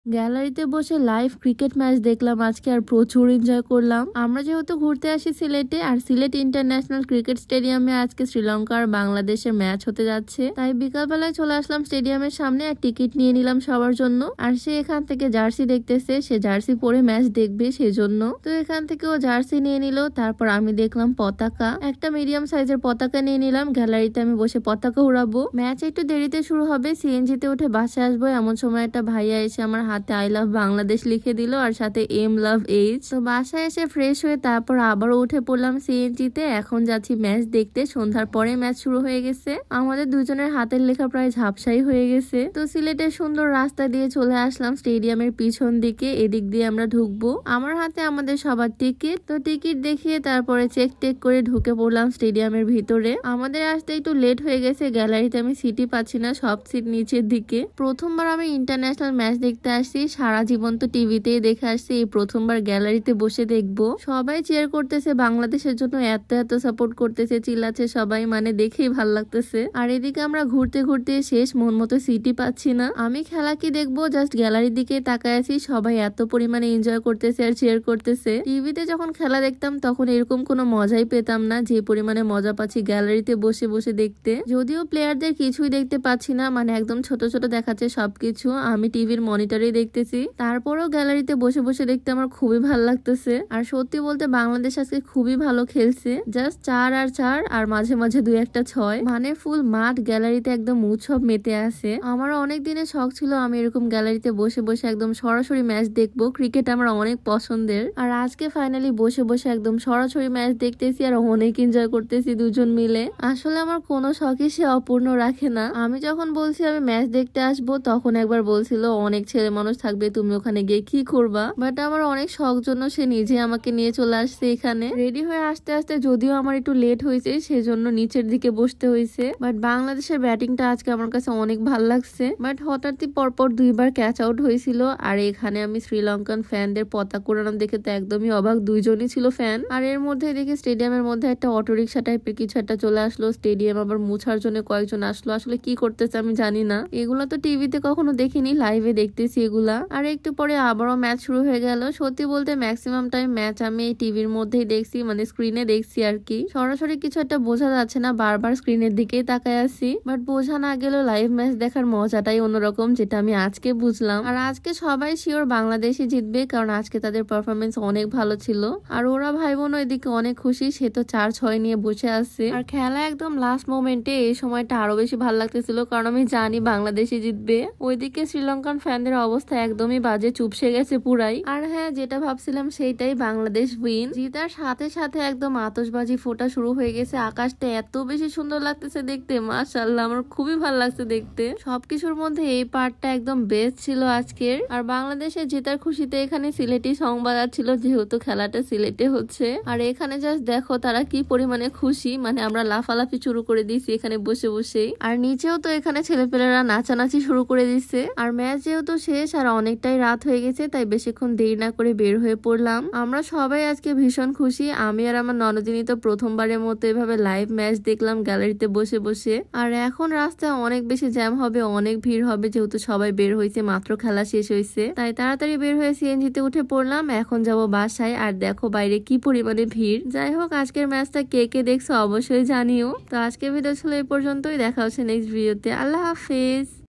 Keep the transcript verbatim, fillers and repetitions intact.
গ্যালারিতে বসে live cricket match দেখলাম আজকে, আর প্রচুর এনজয় করলাম। আমরা যেহেতু ঘুরতে আসি সিলেটে, আর সিলেট ইন্টারন্যাশনাল ক্রিকেট স্টেডিয়ামে আজকে শ্রীলঙ্কা আর বাংলাদেশের ম্যাচ হতে যাচ্ছে, তাই বিকালবেলায় চলে আসলাম স্টেডিয়ামের সামনে আর টিকিট নিয়ে নিলাম সবার জন্য। আর সে এখান থেকে জার্সি দেখতেছে, সে জার্সি পরে ম্যাচ দেখবে সেই জন্য, তো এখান থেকে ও জার্সি নিয়ে নিল। তারপর আমি দেখলাম পতাকা, একটা মিডিয়াম সাইজের পতাকা নিয়ে নিলাম। গ্যালারিতে আমি বসে পতাকা উড়াবো। ম্যাচ একটু দেরিতে শুরু হবে, সিএনজিতে উঠে বাসায় আসবো এমন সময় একটা ভাইয়া এসে আমার হাতে আই লাভ বাংলাদেশ লিখে দিল আর সাথে এম লাভ এইচ। তো বাসায় এসে ফ্রেশ হয়ে তারপর আবারও উঠে পড়লাম সিএনজিতে। এখন যাচ্ছি ম্যাচ দেখতে। সন্ধ্যার পরে ম্যাচ শুরু হয়ে গেছে, আমাদের দুজনের হাতের লেখা প্রায় ঝাপসাই হয়ে গেছে। তো সিলেটের সুন্দর রাস্তা দিয়ে চলে আসলাম স্টেডিয়ামের পিছন দিকে, এদিক দিয়ে আমরা ঢুকবো। আমার হাতে আমাদের সবার টিকিট, তো টিকিট দেখিয়ে তারপরে চেক টেক করে ঢুকে পড়লাম স্টেডিয়ামের ভিতরে। আমাদের আসতে একটু লেট হয়ে গেছে, গ্যালারিতে আমি সিটই পাচ্ছি না, সব সিট নিচের দিকে। প্রথমবার আমি ইন্টারন্যাশনাল ম্যাচ দেখতে আসছি, সারা জীবন তো টিভিতেই দেখে আসছি, এই প্রথমবার গ্যালারিতে বসে দেখবো। সবাই চেয়ার করতেছে বাংলাদেশের জন্য, এত এত সাপোর্ট করতেছে, চিল্লাচ্ছে সবাই, মানে দেখেই ভাল লাগতেছে। আর এদিকে আমরা ঘুরতে ঘুরতে শেষ, মন মতো সিটই পাচ্ছি না। আমি খেলা কি দেখবো, জাস্ট গ্যালারির দিকে তাকায় আছি, সবাই এত পরিমাণে এনজয় করতেছে আর চেয়ার করতেছে। টিভিতে যখন খেলা দেখতাম তখন এরকম কোনো মজাই পেতাম না যে পরিমাণে মজা পাচ্ছি গ্যালারিতে বসে বসে দেখতে। যদিও প্লেয়ারদের কিছুই দেখতে পাচ্ছি না, মানে একদম ছোট ছোট দেখাচ্ছে সবকিছু, আমি টিভির মনিটরেই দেখতেছি। তারপরেও গ্যালারিতে বসে বসে দেখতে আমার খুবই ভালো লাগতেছে। আর সত্যি বলতে বাংলাদেশ আজকে খুবই ভালো খেলছে, জাস্ট চার আর চার আর মাঝে মাঝে দুই একটা ছয়, মানে ফুল মাঠ গ্যালারিতে একদম উৎসব মেতে আছে। আমার অনেক দিনের শখ ছিল আমি এরকম গ্যালারিতে বসে বসে একদম সরাসরি ম্যাচ দেখবো, ক্রিকেট আমার অনেক পছন্দের। আর আজকে ফাইনালি বসে বসে একদম সরাসরি ম্যাচ দেখতেছি আর অনেক এনজয় করতেছি দুজন মিলে। আসলে আমার কোনো শখই সে অপূর্ণ রাখে না। আমি যখন বলছি আমি ম্যাচ দেখতে আসবো, তখন একবার বলছিল অনেক ছেলে মানুষ থাকবে, তুমি ওখানে গিয়ে কি করবা, বাট আমার অনেক শখ জন্য সে নিজে আমাকে নিয়ে চলে আসছে এখানে। রেডি হয়ে আসতে আসতে যদিও আমার একটু লেট হয়েছে, সেজন্য নিচের দিকে বসতে হয়েছে। বাট বাংলাদেশের ব্যাটিংটা আজকে আমার কাছে অনেক ভাল লাগছে। বাট হঠাৎই পরপর দুইবার ক্যাচ আউট হয়েছিল। আর এখানে আমি শ্রীলঙ্কান ফ্যানদের পতাকা উড়ানো দেখে তো একদমই অবাক, দুইজনই ছিল ফ্যান। আর এর মধ্যে দেখি স্টেডিয়ামের মধ্যে একটা অটোরিকশা টাইপের কিছু একটা চলে আসলো, স্টেডিয়াম আবার মুছার জন্য কয়েকজন আসলো, আসলে কি করতেছে আমি জানি না, এগুলো তো টিভিতে কখনো দেখিনি, লাইভে দেখতেছি এগুলা। আর একটু পরে আবারও ম্যাচ শুরু হয়ে গেল। সত্যি বলতে ম্যাক্সিমাম টাইম ম্যাচ আমি এই টিভির মধ্যেই দেখছি, মানে স্ক্রিনে দেখছি আর কি। সরাসরি কিছু একটা বোঝা যাচ্ছে না, বারবার স্ক্রিনের দিকেই তাকায় আছি। বাট বোঝা না গেলেও লাইভ ম্যাচ দেখার মজাটাই অন্যরকম, যেটা আমি আজকে বুঝলাম। আর আজকে সবাই শিওর বাংলাদেশই জিতবে, কারণ আজকে তাদের পারফরমেন্স অনেক ভালো ছিল। আর ওরা ভাই বোনও এদিকে অনেক খুশি, সে তো চার ছয় নিয়ে বসে আছে। আর খেলা একদম লাস্ট মোমেন্টে, এই সময়টা আরো বেশি ভালো লাগতেছিল, কারণ আমি জানি বাংলাদেশই জিতবে। ওইদিকে শ্রীলঙ্কান ফ্যানদের অবস্থা একদমই বাজে, চুপসে গেছে পুরাই। আর হ্যাঁ, যেটা ভাবছিলাম সেইটাই, বাংলাদেশ উইন। জিতার সাথে সাথে একদম আতশবাজি ফোটা শুরু হয়ে গেছে, আকাশটা এত বেশি সুন্দর লাগতেছে দেখতে, মাশাআল্লাহ, আমার খুবই ভালো লাগছে দেখতে। সবকিছুর মধ্যে এই পার্টটা একদম বেস্ট ছিল আজকের। আর বাংলাদেশের জেতার খুশিতে এখানে সিলেটি সং বাজাচ্ছিল, যেহেতু খেলাটা সিলেটে হচ্ছে। আর এখানে জাস্ট দেখো তারা কি পরিমাণে খুশি, মানে আমরা লাফালাফি শুরু করে দিয়েছি এখানে বসে বসে। আর নিচেও তো এখানে ছেলেপেলেরা নাচানাচি শুরু করে দিচ্ছে। আর ম্যাচ যেহেতু শেষ আর অনেকটাই রাত হয়ে গেছে, তাই বেশিক্ষণ দেরি না করে বের হয়ে পড়লাম। আমরা সবাই আজকে ভীষণ খুশি, আমি আর আমার ননদিনী তো প্রথমবারের মতো এভাবে লাইভ ম্যাচ দেখলাম গ্যালারিতে বসে বসে। আর এখন রাস্তায় অনেক বেশি জ্যাম হবে, অনেক ভিড় হবে, যেহেতু সবাই বের হয়েছে, মাত্র খেলা শেষ হয়েছে, তাই তাড়াতাড়ি বের হয়ে সিএনজিতে উঠে পড়লাম। এখন যাব বাসায়। আর দেখো বাইরে কি পরিমাণে ভিড়। যাই হোক, আজকের ম্যাচটা কে কে দেখছো অবশ্যই জানিও। তো আজকের ভিডিও ছিল এই পর্যন্তই, দেখা হচ্ছে নেক্সট ভিডিওতে। আল্লাহ হাফেজ।